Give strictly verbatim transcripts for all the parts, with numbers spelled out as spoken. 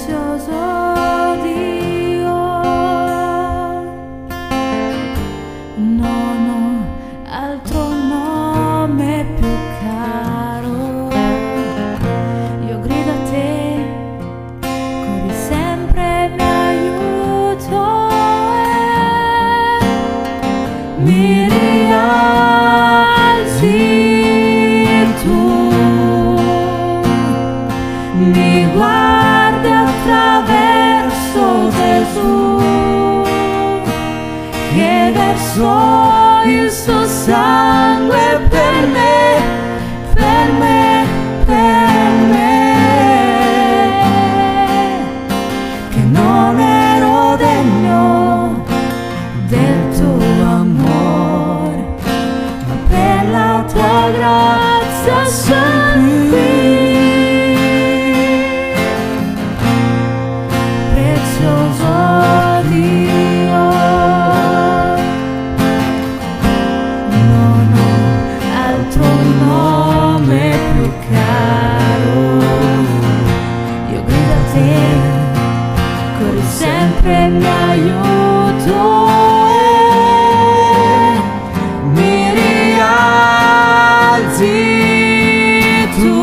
prezioso Dio, non ho altro nome più caro. Io grido a te, corri sempre mi aiuto e mi rialzi tu, mi guardi attraverso Gesù, che versò il suo sangue per me, per me, per me, che non ero degno del tuo amore, ma per la tua grazia sono qui. Prezioso Dio, non ho altro nome più caro. Io grido a te, corri sempre mi aiuto e mi rialzi tu,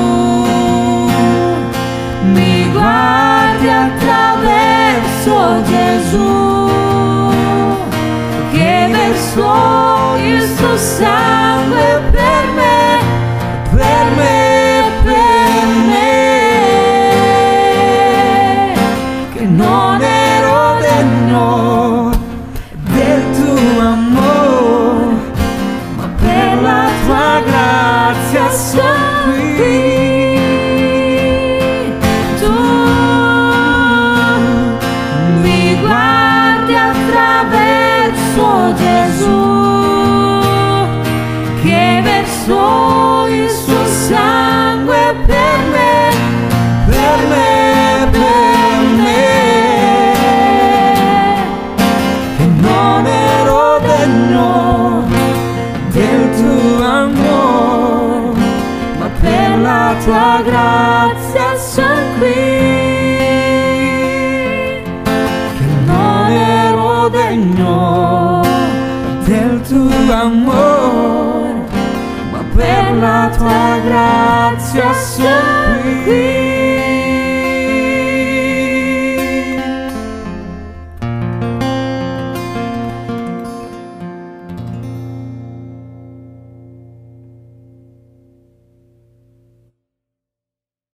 mi guardi attraverso Gesù, che versò il suo sangue per me, per me, per me, che non ero degno del tuo amore, ma per la tua grazia sono qui. Tu mi guardi attraverso Gesù, che versò il suo sangue per me, per me, per me, che non ero degno del tuo amore, ma per la tua grazia sono qui, che non ero degno del tuo amore, ma per la tua grazia sono